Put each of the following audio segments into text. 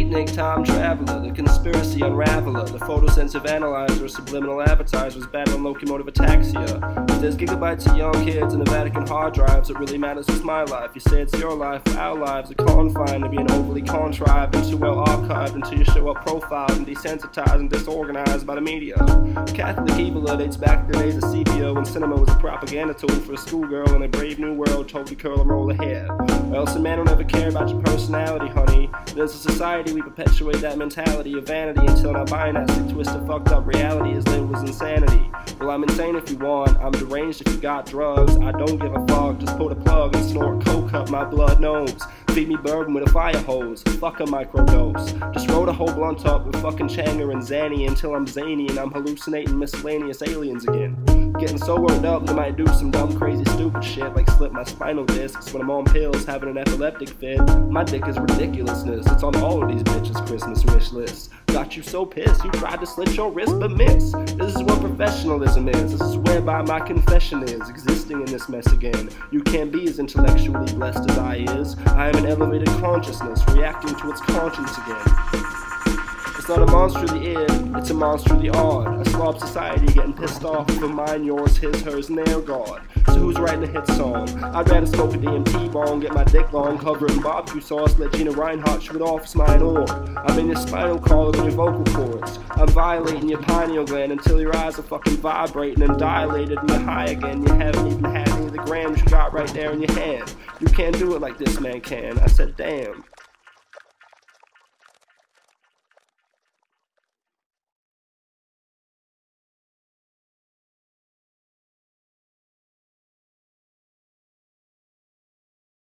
beatnik time traveler, the conspiracy unraveler, the photosensitive analyzer, subliminal advertisers battling locomotive ataxia. If there's gigabytes of young kids in the Vatican hard drives, it really matters it's my life. You say it's your life, our lives are confined to being overly contrived and too well archived until you show up profiled and desensitized and disorganized by the media. Catholic evil dates back to the days of sepia when cinema was a propaganda tool for a schoolgirl in a brave new world told to curl and roll her hair. Or else a man will never care about your personality, honey. But as a society we perpetuate that mentality of vanity until not buying that sick twisted fucked up reality is labeled as insanity. Well, I'm insane if you want, I'm deranged if you got drugs. I don't give a fuck, just pull the plug and snort coke up my blood nose. Feed me bourbon with a fire hose, fuck a microdose. Just roll the whole blunt up with fucking Changer and Zanny until I'm zany and I'm hallucinating miscellaneous aliens again. Getting so worked up that I might do some dumb crazy stupid shit like slip my spinal discs when I'm on pills having an epileptic fit. My dick is ridiculousness, it's on all of these bitches' Christmas wish lists. Got you so pissed you tried to slit your wrist but miss. This is what professionalism is, this is whereby my confession is, existing in this mess again. You can't be as intellectually blessed as I is. I am an elevated consciousness reacting to its conscience again. It's not a monster of the id, it's a monster of the odd. A slob society getting pissed off over mine, yours, his, hers, and their god. So who's writing a hit song? I'd rather smoke a DMT bong, get my dick long, cover it in barbecue sauce, let Gina Reinhardt shoot off mine or I'm in your spinal column and your vocal cords. I'm violating your pineal gland until your eyes are fucking vibrating and dilated and you're high again. You haven't even had any of the grams you got right there in your hand. You can't do it like this man can. I said damn.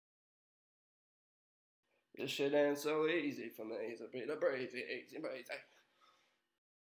This shit ain't so easy for me, it's a bit of crazy, easy, crazy.